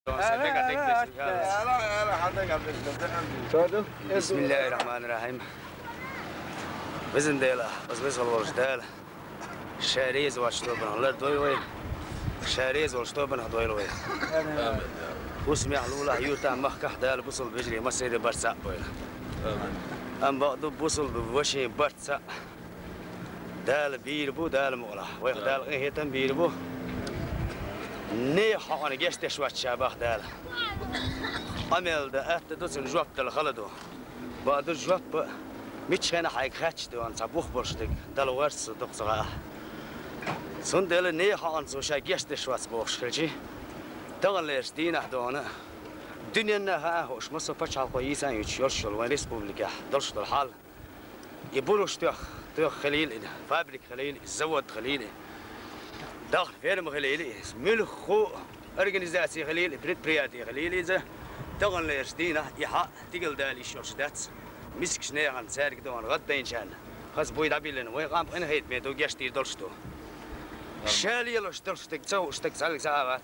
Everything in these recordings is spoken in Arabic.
بسم الله الرحمن الرحيم. بزن ديلا بس والورش ديلا شاريز واشتوبن الله دويوي شاريز واشتوبن هدويلوي وسمع لولا يوتا مخكح دال بوصل بجري مسير برسا بويلا ام بعض بوصل بوشي برسا دال بيربو دال مولا ويخ دال غيهتن بيربو نيح انا جشت شوات شابه دال عمل ده دوسن جواب الخلدو بعد الجواب ميتشانا حايك خاتش دوان صبوخ برشتك دالو ورس دقصغا سندل نيح عن سو شاي جشت شوات بوخش خلجي دغن ليش دينا دونا دنيا نها هوش مصر فتح كويسة يتشرش وين ريسبوبليكا دلش الحال يبولوش تخ خليل فابريك خليل زود خليل داخل فيرم خليل ملخو أورجانيزاسي خليل برياتي خليل إذا دغن ليش دينا يحق تقل دالي شرش داتس مسك شنيا عن سارك دوان غدا إن شاء الله خاص بوي دابيلن وين قام أنا هيد ميدو جشتي دلشتو شالي لوش دلشتك تسو اشتك سالك ساعات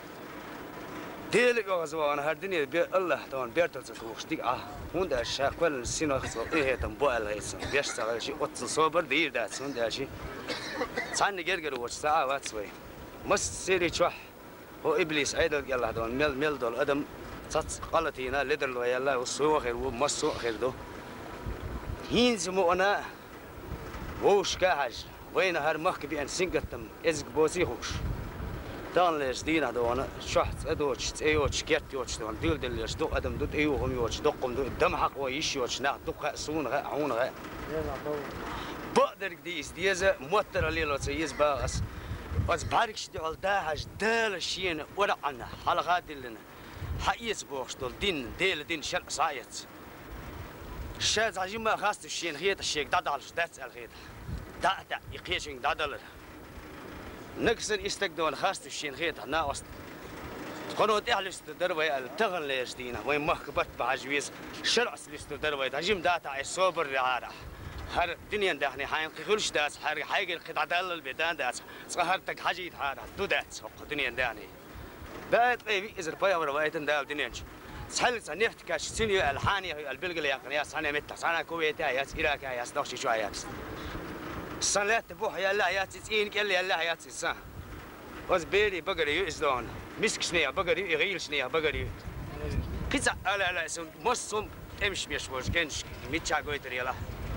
ديلك غزوان هردني الله طبعا بيرتل تشوف ديك هون ده الشيء كل سنة خصو إيه تنبؤ الهيسن بيشتغل شيء أتصل صوبر دير ده هون ده شيء صان جرجر وش ساعة واتسوي مس سيري شوح هو إبليس أيضا يلا دون ميل دول أدم صت قلتينا لدر لو يلا وسوى خير ومسوا خير دو هينز مو أنا وش كهج وين هرمخ بين سنجتم إزق بوزي هوش دان ليش دينا دونا شحت ادوش تيوش كيتيوش دون ديل دلش دو ادم دو ايوهم يوش دقم دو دم حق ويشيوش نا دق سون غا عون غا بقدر ديس ديزا موتر ليلو تيز باس بس باركش دي داهج دال شين ورا عنا حلقات لنا حقيس بوش دول دين شل صايت شاز عجيما خاص الشين غيت الشيك دادالش داتس الغيت دا يقيشين دادال نكسر استقدون خاصة الشين غيت هنا وسط قنوت إحلس تدربي التغن ليش دينا وين مخبط بعجويز شرع سلس تدربي تجيم داتا عي صوبر رعارة هر دنيا دهني حين قيلش داس هر حاجة القطع دل البيدان داس صهرتك حاجة هذا دو داس دنيا دهني بعد أي إذا بيا ورواية دال دنيا سهل سنفت كاش سنيو الحاني البلغ اللي يقنيا سنة متى سنة كويتة ياس إراك ياس دوشي شو ياس السنة تبوح يا الله يا تسين كل يا الله يا تسان وز بيري بقري يزدون مسك شنيا بقري يغيل شنيا بقري قصة لا سون مصم امش مش كنش ميتشا قوي تريلا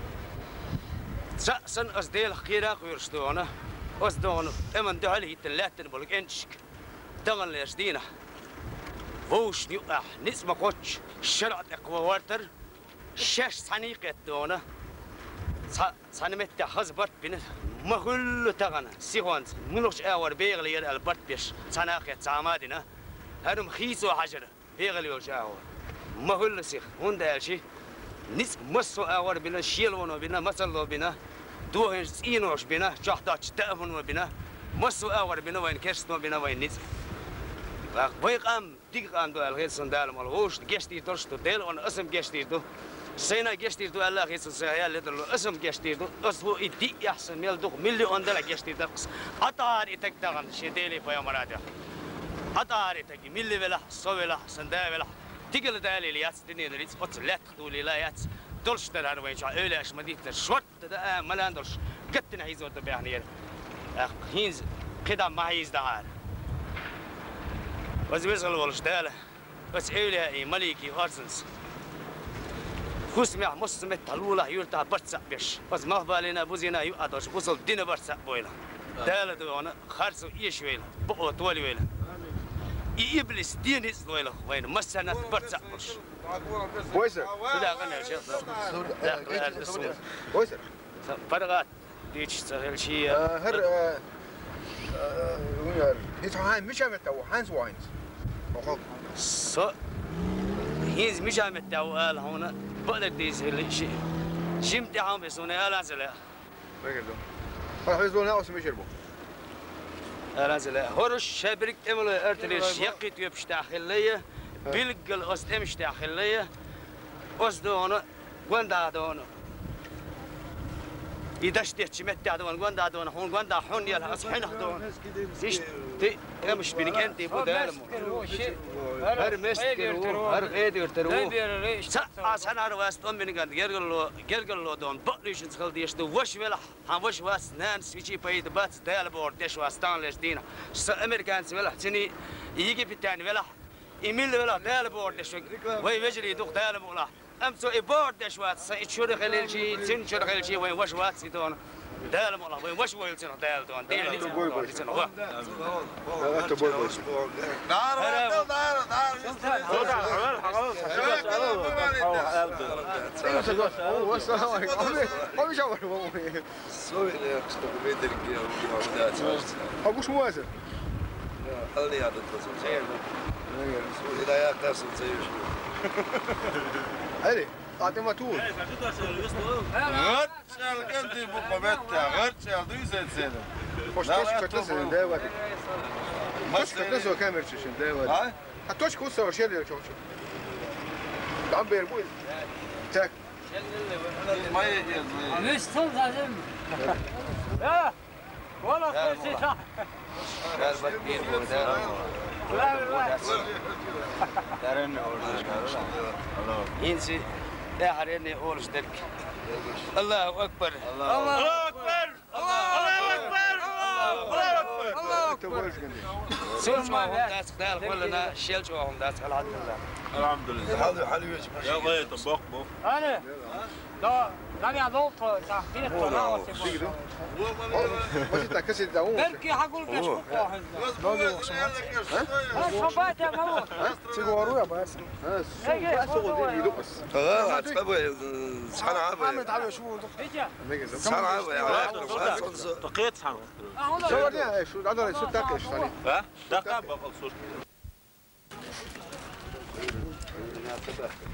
سن أصديل خيرا ويرشدونا أصدون أمن دهلي تلاتن بلق إنشك دغن ليش دينا ووش نيوح نسمة قوتش شرعت أقوى وارتر شاش صنيقة دونا سنمت خزبط بين مغل تغنى سيغون منوش أور بيغلي البرت بيش سناقة سامادنا هرم خيسو حجر بيغلي وجاهو مغل سيغ هون ده شيء نس مسو أور بينا شيلونو بينا مسلو بينا دوهن سينوش بينا جحداتش تأمنو بينا مسو أور بينا وين كرستو بينا وين نس ويقام ديقام دو الغير سندال مالوش جشتي ترشتو ديل on اسم جشتي دو سينا جشتي دو الله غير سيال لدلو اسم جشتي دو اسبو إدي يحسن ميل دو مليون دلا جشتي دقس أطار إتك دغن شديلي فيا مرادة أطار إتك ملي ولا سويلا سندا ولا تقل دالي لياتس دنيا دريس قط لا تخدولي لا ياتس دولش تدار وين شو أولاش مديت شوت ده ملان دولش قتنا هيزو تبيعني هينز قدام ما هيز دهار بس بيزغل والشتالة بس أولياء ملكي أرسنس خسمع مسمت طلولة يرتع برتسع بيش بس ما بالنا بوزينا يقعدوش وصل دين برتسع بويلا دالة دونا خارسو إيش ويلا بقوة طولي ويلا إبليس دين إسلويلا وين مسنا برتسع بوش ويسر لا غنى يا شيخ لا ويسر فرغات ديش سهل شيء هر هيت هاي مش عم تو هانز واينز سو هيز مش عم تو قال هنا بقدر ديز شيء جمتي عم بيسوني لا زلا بقدر هاي حيزونا أو سميشربو لا زلا هرش شبرك امل ارتليش يقيت يبش داخلية بيلقل قصد امش داخلية قصد هنا وين ده هنا يدشت مت دون غندا دون هون غندا حون يلا أصحنا دون إيش تي مش بينك أنت بدال هر مسترو هر غير ترو أنا رواست أم بينك أنت جرجلو دون بقليش نسخل ديش دو وش ولا هم وش واس نان سويتشي بايد بات دال بورد ديش واستان ليش دينا أمريكان ولا تني يجي بتاني ولا إيميل ولا دال بورد ديش وي وجري دوق دال ولا أمسو إبورد ديش واس يشور خليل شيء تين شور خليل شيء وين وش واس يدون دال ولا وين وش ويل تين دال دون دين اللي تين هو أنت بوي بوي أبوش موازن اللي هذا التصوير إذا يا قاسم زيش علي أعطي ما تقول غرتشال كنتي بقى بيتا غرتشال دويسة سنة مش توش كتلسن داود مش كتلسن كاميرا شن داود هتوش كوسا وشيل يا شوش عم بيربوي تاك ما يجي مش تنزل لا ولا كرسي صح قال بدير ودا لا دارن ينسي يا حريني أولش درك الله أكبر الله أكبر الله أكبر الله أكبر سوش ما هم داس خدال كلنا شيل شو هم داس الحمد لله هذا حلو يا غاية طبق بو أنا لا يا ضوف تحقيق طلعوا مش تكسي داوم بركي حقول لك شو واحد صبايت يا مامو سيجارو يا باس ها سوق دي يدقس تبغى صحن عابة تعالوا شو صحن عابة يا دقيقة صحن صورني شو عندنا شو تاكش ثاني ها دقيقة بقى